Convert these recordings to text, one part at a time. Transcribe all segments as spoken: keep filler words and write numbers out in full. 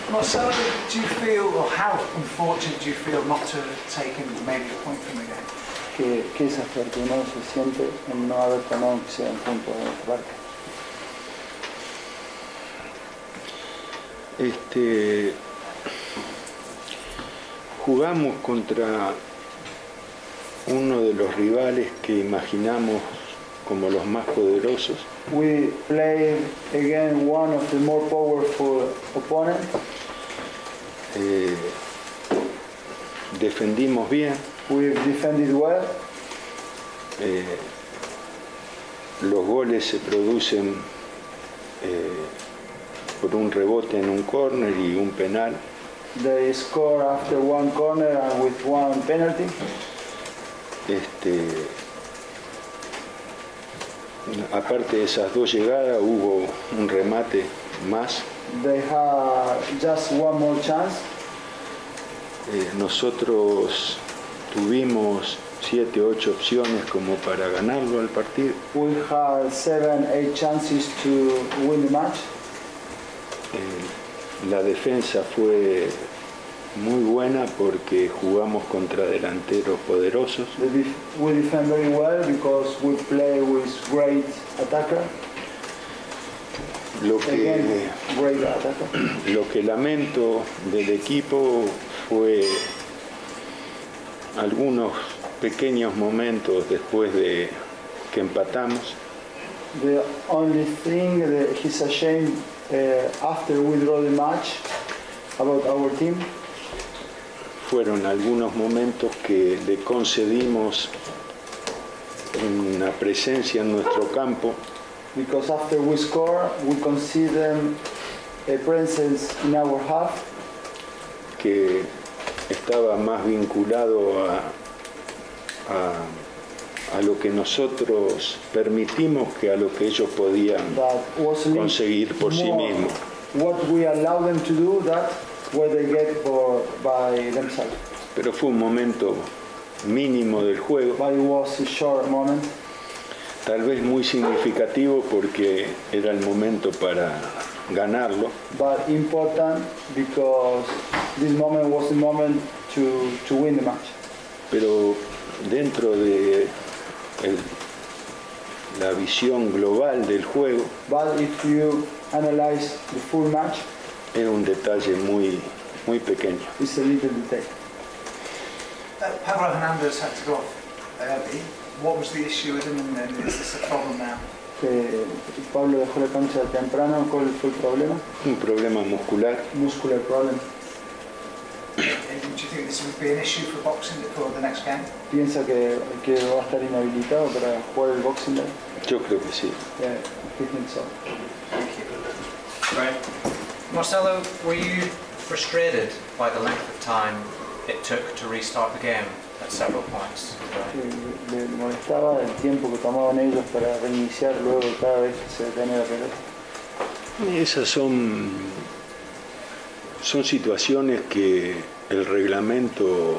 Marcelo, do you feel, or how unfortunate do you feel not to have taken maybe a point from the game? Que, que desafortunado se siente en no haber tomado que sea un punto de esta parte. Este, jugamos contra uno de los rivales que imaginamos como los más poderosos. We played against one of the more powerful opponents. Eh, defendimos bien. We defended well. Eh, los goles se producen eh, por un rebote en un córner y un penal. They score after one corner and with one penalty. Este, aparte de esas dos llegadas, hubo un remate más. They had just one more chance. Eh, nosotros tuvimos siete, ocho opciones como para ganarlo al partido. We had seven, eight chances to win the match. Eh, la defensa fue muy buena porque jugamos contra delanteros poderosos. We defend very well because we play with great attacker. Lo que, Again, great attacker. Lo que lamento del equipo fue algunos pequeños momentos después de que empatamos. The only thing that he's ashamed uh, after we draw the match about our team. Fueron algunos momentos que le concedimos una presencia en nuestro campo. Because after we score, we consider a presence in our half. Que estaba más vinculado a, a, a lo que nosotros permitimos que a lo que ellos podían conseguir por sí mismos. What we allow them to do, that what they get for, by themselves. Pero fue un momento mínimo del juego. But it was a short moment. Tal vez muy significativo porque era el momento para ganarlo. But important because this moment was the moment to, to win the match. Pero dentro de el, la visión global del juego, but if you analyze the full match, era un detalle muy, muy pequeño. It's a little detail. Uh, Pablo Hernandez had to go off early. What was the issue with him, and then is this a problem now? Que Pablo dejó la cancha temprano. ¿Cuál fue el problema? Un problema muscular. Muscular problem. Do you think this would be an issue for boxing for the next game? ¿Piensa que, que va a estar inhabilitado para jugar el Boxing Day? Yo creo que sí. Yeah, I think so. Thank you. Right. Marcelo, were you frustrated by the length of time it took to restart the game at several points? Sí, le molestaba el tiempo que tomaban ellos para reiniciar luego cada vez que se detenía la pelota. Esas son, son situaciones que el reglamento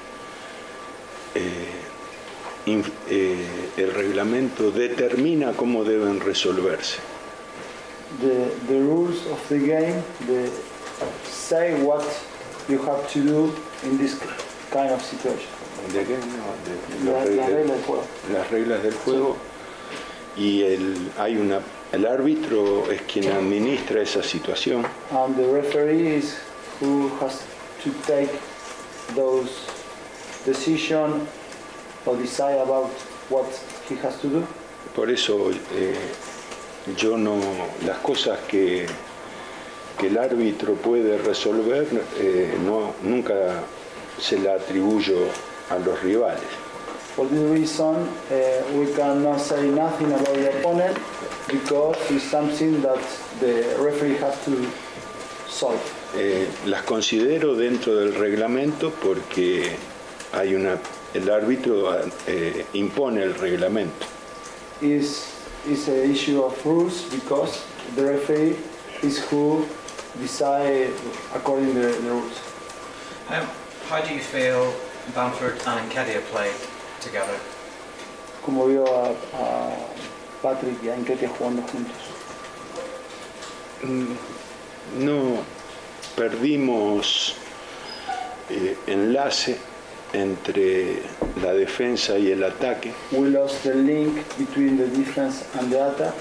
eh, in, eh, el reglamento determina cómo deben resolverse. The, the rules of the game, they say what you have to do in this kind of situation. ¿De qué? No, de, La, de, las reglas del juego. Las reglas del juego. Sí. Y el, hay una, el árbitro es quien administra esa situación. And the referee is who has to take those decisions or decide about what he has to do. Por eso eh, yo no, las cosas que, que el árbitro puede resolver, eh, no, nunca se la atribuyo a los rivales. For this reason, uh, we cannot say nothing about the opponent because it's something that the referee has to solve. Eh, las considero dentro del reglamento porque hay una, el árbitro eh, impone el reglamento. Is is an issue of rules because the referee is who decide according to the, the rules. Um, how do you feel Bamford and Nketiah played together? Como vio a, a Patrick y a Nketiah jugando juntos. No, perdimos eh, enlace entre la defensa y el ataque. We lost the link between the defense and the attack.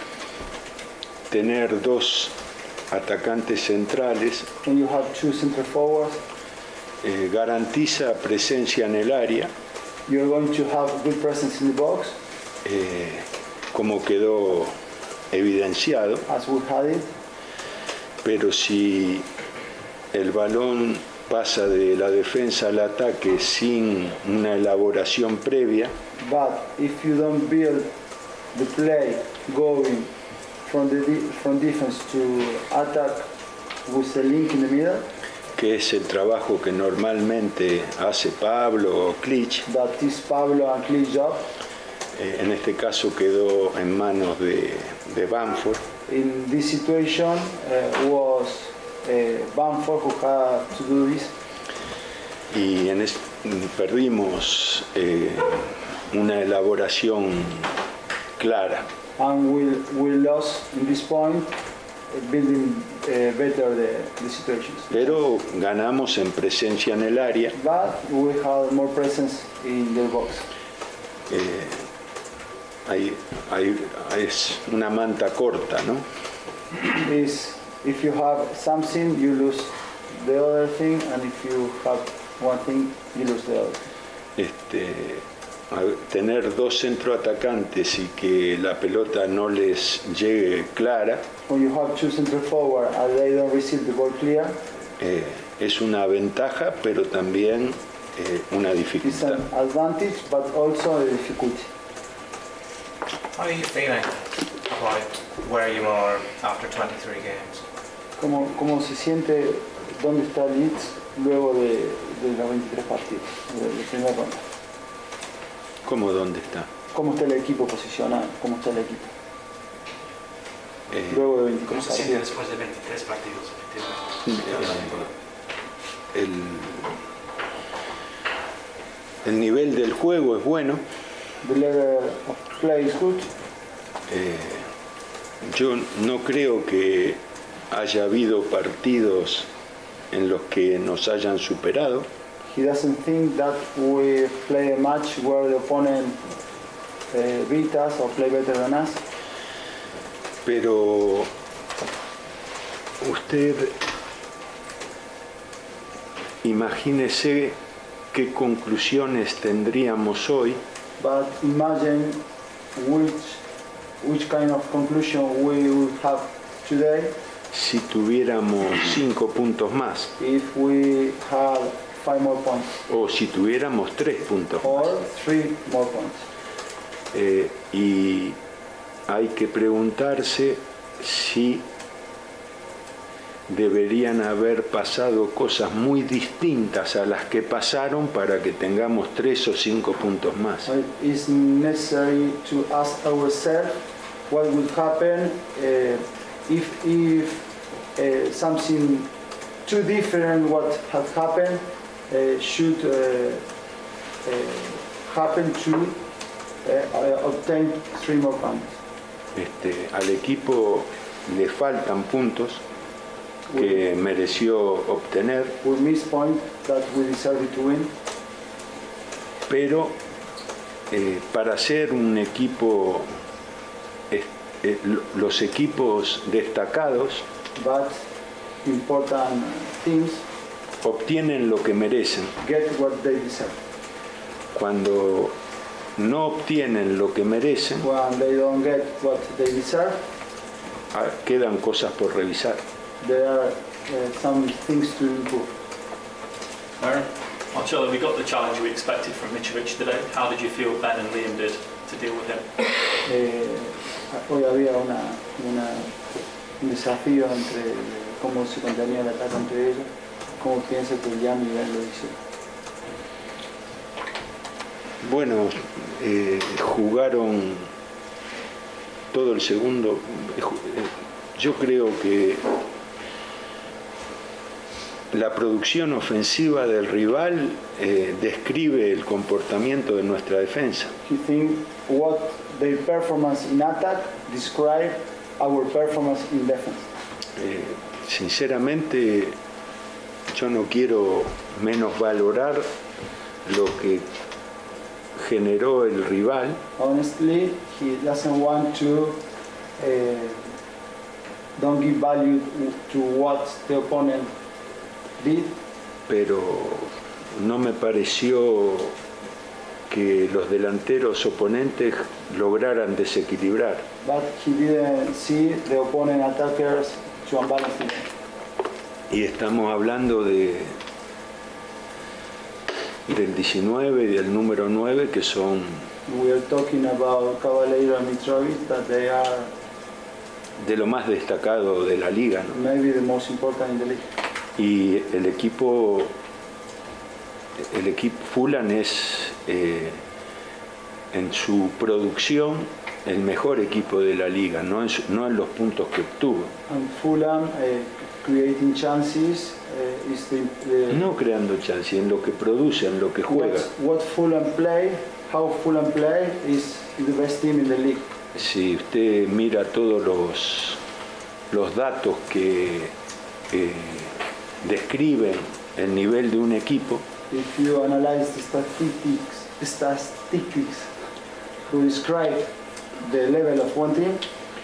Tener dos atacantes centrales When you have two center forwards, eh, garantiza presencia en el área, you're going to have good presence in the box, eh, como quedó evidenciado, as we had it. pero si el balón pasa de la defensa al ataque sin una elaboración previa, But if you don't build the play going from the de from defense to attack with a link in the middle, que es el trabajo que normalmente hace Pablo o Klitsch, that is Pablo and Klitsch's job. eh, en este caso quedó en manos de, de Bamford, In this situation uh, was uh, Bamford who had to do this, y en es- perdimos eh, una elaboración clara. and we, we lost in this point uh, building uh, better the, the situations. Pero ganamos en presencia en el área. But we had more presence in the box. eh, hay, hay- es una manta corta, ¿no? Is if you have something, you lose the other thing, and if you have one thing, you lose the other. Este, a- tener dos centroatacantes y que la pelota no les llegue clara When you have two center forward and they don't receive the ball clear, eh, es una ventaja, pero también eh, una it's dificultad. an advantage, but also a difficulty. How are you feeling about where you are after twenty-three games? ¿Cómo, cómo se siente, dónde está Leeds luego de, de los veintitrés partidos, de la primera ronda? ¿Cómo dónde está? ¿Cómo está el equipo posicionado? ¿Cómo está el equipo? Eh, Luego de ¿Cómo veintitrés se siente partidos. después de veintitrés partidos, efectivamente? el, el nivel del juego es bueno. The level of play is good. Eh, yo no creo que haya habido partidos en los que nos hayan superado. He doesn't think that we play a match where the opponent uh, beat us or play better than us. Pero usted imagínese qué conclusiones tendríamos hoy But imagine which which kind of conclusion we would have today si tuviéramos cinco puntos más if we had five more points o si tuviéramos tres puntos más. or three more points. Eh, y hay que preguntarse si deberían haber pasado cosas muy distintas a las que pasaron para que tengamos tres o cinco puntos más. So it is necessary to ask ourselves what would happen uh, if if uh, something too different what had happened uh, should uh, uh, happen to uh, obtain three more points. Este, al equipo le faltan puntos que mereció obtener, We miss point that we deserve to win, pero eh, para ser un equipo, eh, eh, lo- los equipos destacados but important things obtienen lo que merecen. get what they deserve. Cuando no obtienen lo que merecen, When they don't get what they deserve, ah, quedan cosas por revisar. there are uh, some things to improve. Aaron, Marcelo, we got the challenge we expected from Mitrovic today. How did you feel Ben and Liam did to deal with him? Eh, hoy había una, una, un desafío entre cómo se contenía el ataque entre ellos, cómo piensa que Jan y Ben lo hicieron. Bueno, eh, jugaron todo el segundo. eh, ju- eh, Yo creo que la producción ofensiva del rival eh, describe el comportamiento de nuestra defensa. He think what their performance in attack describe our performance in defense. Eh, sinceramente, yo no quiero menosvalorar lo que generó el rival, Honestly, he doesn't want to uh, don't give value to what the opponent did, pero no me pareció que los delanteros oponentes lograran desequilibrar. but he didn't see the opponent attackers to unbalance the game. Y estamos hablando de del diecinueve y del número nueve, que son We are talking about Caballero and Mitrovic, that they are de lo más destacado de la liga, ¿no? maybe the most important in the league. Y el equipo el equipo Fulham es eh, en su producción el mejor equipo de la liga, no en, su- no en los puntos que obtuvo. And Fulham, uh, creating chances, uh, is the, the No creando chance, en lo que produce, en lo que juega. what, what Fulham play, how Fulham play is the best team in the league. Si usted mira todos los, los datos que eh, describen el nivel de un equipo, If you analyze the statistics, statistics who describe the level of one team,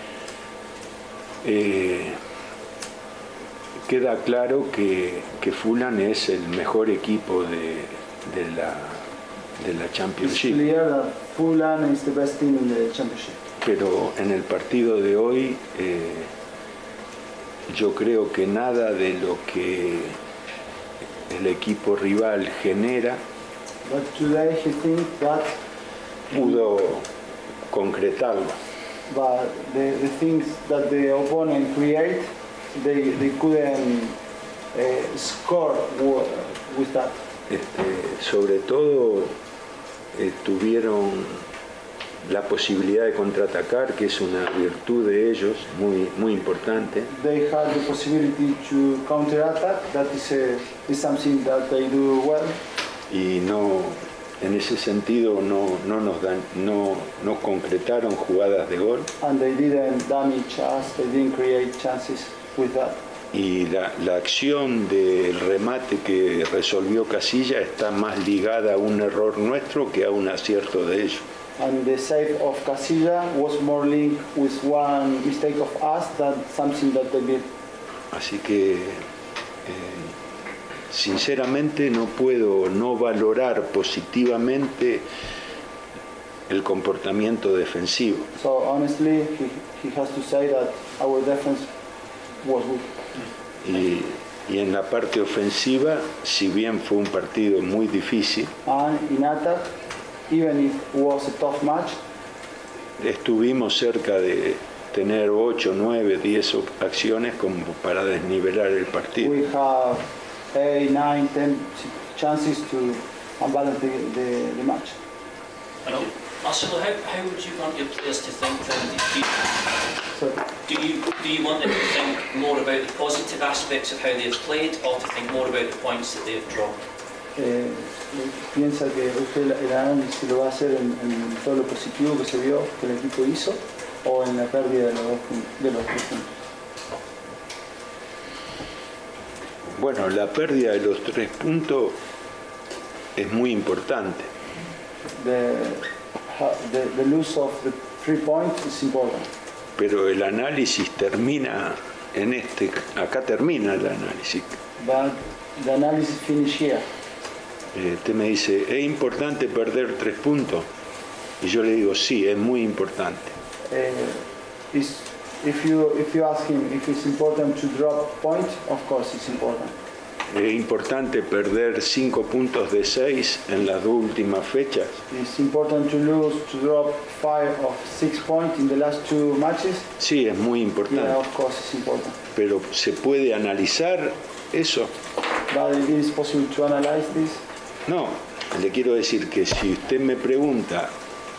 eh, queda claro que, que Fulham es el mejor equipo de, de la, de la it's Championship. clear that Fulham is the best team in the championship. Pero en el partido de hoy eh, yo creo que nada de lo que el equipo rival genera But today he thinks that pudo concretarlo. but the, the things that the opponent create, they, they couldn't uh, score w- with that. Este, sobre todo eh, tuvieron la posibilidad de contraatacar, que es una virtud de ellos muy, muy importante. They had the possibility to counterattack. That is, a, is something that they do well. Y no, en ese sentido no, no nos dan, no, no concretaron jugadas de gol, And they didn't damage us. They didn't create chances with that. y la, la acción del remate que resolvió Casilla está más ligada a un error nuestro que a un acierto de ellos. And the save of Casilla was more linked with one mistake of us than something that they did. Así que eh, sinceramente no puedo no valorar positivamente el comportamiento defensivo. So honestly, he, he has to say that our defense was weak. Y, y en la parte ofensiva, si bien fue un partido muy difícil, And in attack, even if it was a tough match, estuvimos cerca de tener ocho, nueve, diez acciones como para desnivelar el partido. we have eight, nine, ten chances to unbalance the, the, the match. Hello? Marcelo, how, how would you want your players to think then? Do you, So do you do you want them to think more about the positive aspects of how they've played, or to think more about the points that they've dropped? eh, piensa que usted el análisis lo va a hacer en, en todo lo positivo que se vio que el equipo hizo o en la pérdida de los dos pun- de los tres puntos. Bueno, la pérdida de los tres puntos es muy importante, The, ha- the, the loss of the three points is important. pero el análisis termina en este, acá termina el análisis. But the analysis finish here. Eh, Usted me dice, ¿es importante perder tres puntos? Y yo le digo, sí, es muy importante. Uh, is if you if you ask him if it's important to drop points, of course it's important. Es importante perder cinco puntos de seis en las dos últimas fechas. It's important to lose to drop five or six points in the last two matches. Sí, es muy Yeah, importante. of course it's important. Pero ¿se puede analizar eso? But it is possible to analyze this. No, le quiero decir que si usted me pregunta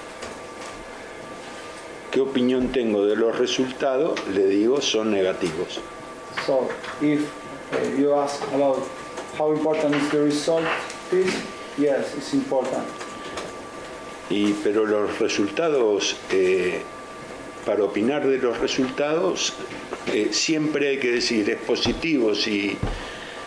qué opinión tengo de los resultados, le digo son negativos. So if uh, you ask about how important is the result, is yes, it's important. Y, pero los resultados, eh, para opinar de los resultados, eh, siempre hay que decir es positivo si,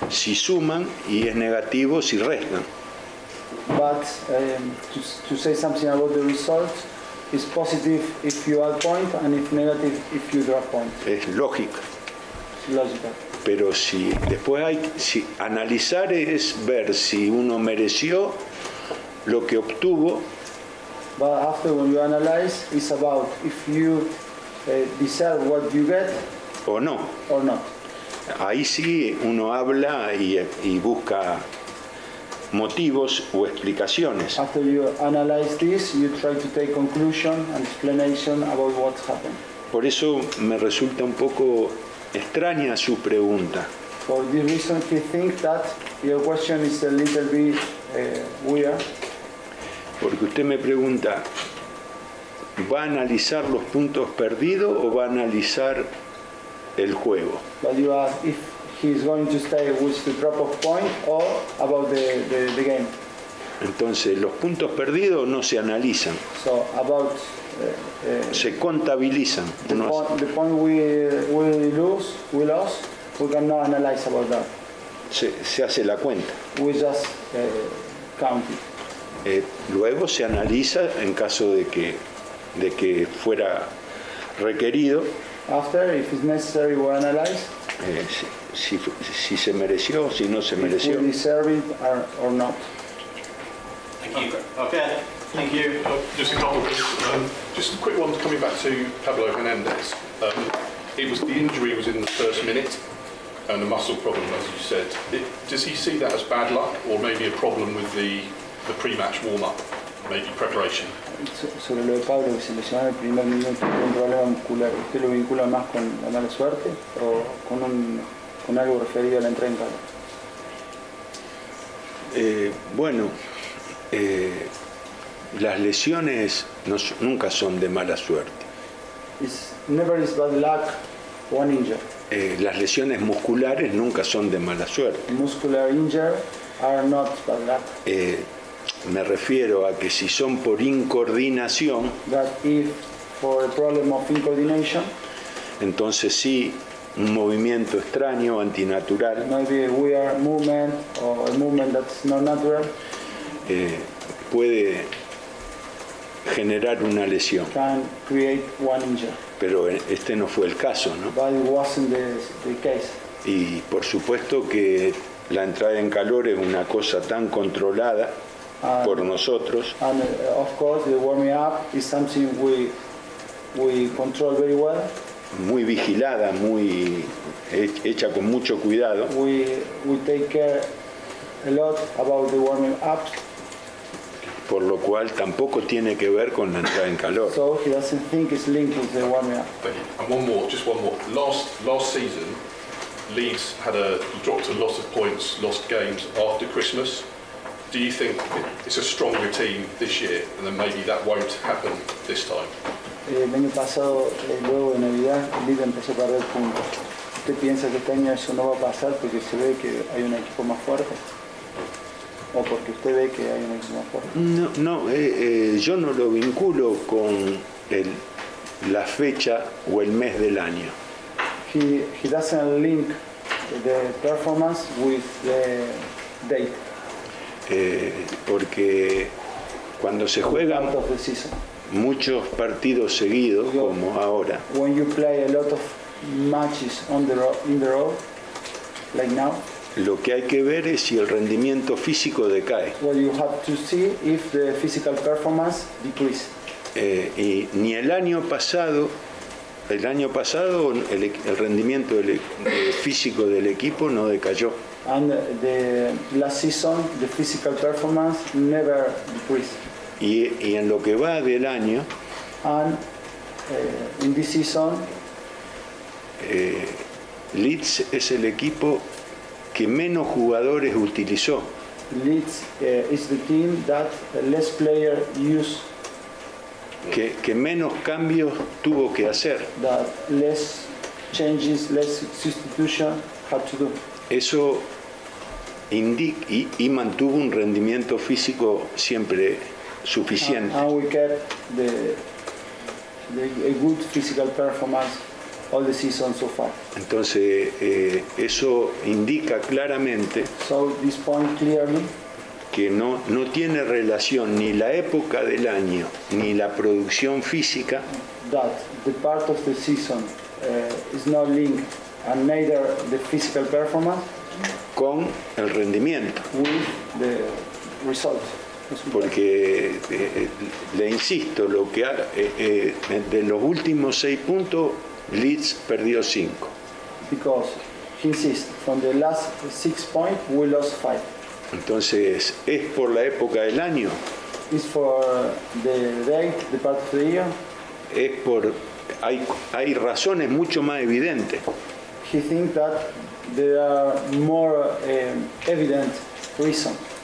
si suman y es negativo si restan. But um, to, to say something about the result, it's positive if you add point and if negative if you drop point. Es lógica. Logical. Pero si después hay, si analizar es ver si uno mereció lo que obtuvo. But after when you analyze, it's about if you uh, deserve what you get O no. or not. Ahí sí uno habla y, y busca motivos o explicaciones. After you analyze this, you try to take conclusion and explanation about what happened. Por eso me resulta un poco extraña su pregunta. For this reason, he thinks that your question is a little bit uh, weird. Porque usted me pregunta, ¿va a analizar los puntos perdidos o va a analizar el juego? But you ask if he's going to stay with the drop of point or about the, the, the game. Entonces, los puntos perdidos no se analizan, So about uh, uh, se contabilizan. the, Uno hace- point, the point we, we lose, we lost, we cannot analyze about that. se, se hace la cuenta. We just uh, count it. Eh, luego se analiza en caso de que, de que fuera requerido After, if it's necessary, we analyze eh, si, si, si se mereció, si no se if we mereció. deserve it or, or not. Thank you. Okay, thank you. Uh, just a couple of things. Um, just a quick one coming back to Pablo Hernandez. Um, it was the injury was in the first minute and the muscle problem, as you said. It, does he see that as bad luck or maybe a problem with the, the pre-match warm-up, maybe preparation? So- Sobre lo de Pablo que se lesionó en el primer minuto con un problema muscular, ¿usted lo vincula más con la mala suerte o con, un, con algo referido a la entrada en calor? Eh, bueno, eh, las lesiones no s- nunca son de mala suerte. It's never is bad luck, one injury. Eh, las lesiones musculares nunca son de mala suerte. Muscular injury are not bad luck. Eh, me refiero a que si son por incoordinación, That if for a problem of incoordination, entonces sí, un movimiento extraño, antinatural, maybe a weird movement or a movement that's not natural, eh, puede generar una lesión. can create one injury. Pero este no fue el caso, ¿no? But it wasn't the, the case. Y por supuesto que la entrada en calor es una cosa tan controlada Ah. por nosotros, And uh, of course, the warming up is something we we control very well. muy vigilada, muy he- hecha con mucho cuidado, We we take care a lot about the warming up, por lo cual tampoco tiene que ver con la entrada en calor. so he doesn't think it's linked with the warming up. Thank you. And one more, just one more. Last last season, Leeds had a dropped a lot of points, lost games after Christmas. Do you think it's a stronger team this year, and then maybe that won't happen this time? Eh, El año pasado, eh, luego de Navidad, el Leeds empezó a perder puntos. ¿Usted piensa que este año eso no va a pasar porque se ve que hay un equipo más fuerte? ¿O porque usted ve que hay un equipo más fuerte? No, no eh, eh, yo no lo vinculo con el- la fecha o el mes del año. He, he doesn't link the performance with the date, Eh, porque cuando se part juegan of the season. muchos partidos seguidos, como ahora, When you play a lot of matches on the road, in the road, like now, lo que hay que ver es si el rendimiento físico decae. well, you have to see if the physical performance decrease. Eh, y ni el año pasado, el año pasado el, e- el rendimiento del e- eh, físico del equipo no decayó. And the last season, the physical performance never decreased. Y, y en lo que va del año, And uh, in this season, eh, Leeds es el equipo que menos jugadores utilizó. Leeds uh, is the team that less player use, Que, que menos cambios tuvo que hacer. that less changes, less substitution had to do. Eso indica y, y mantuvo un rendimiento físico siempre suficiente. And we kept the, the a good physical performance all the season so far. Entonces, eh, eso indica claramente So this point clearly que no, no tiene relación ni la época del año ni la producción física that the part of the season uh, is not linked and neither the physical performance con el rendimiento. with the result. Porque, eh, le insisto, lo que ha, eh, eh, de los últimos seis puntos, Leeds perdió cinco. Because he insists, from the last six points, we lost five. Entonces, ¿es por la época del año? It's for the date, the part of the year. Es por... Hay, hay razones mucho más evidentes. He thinks that there are more um, evident reasons.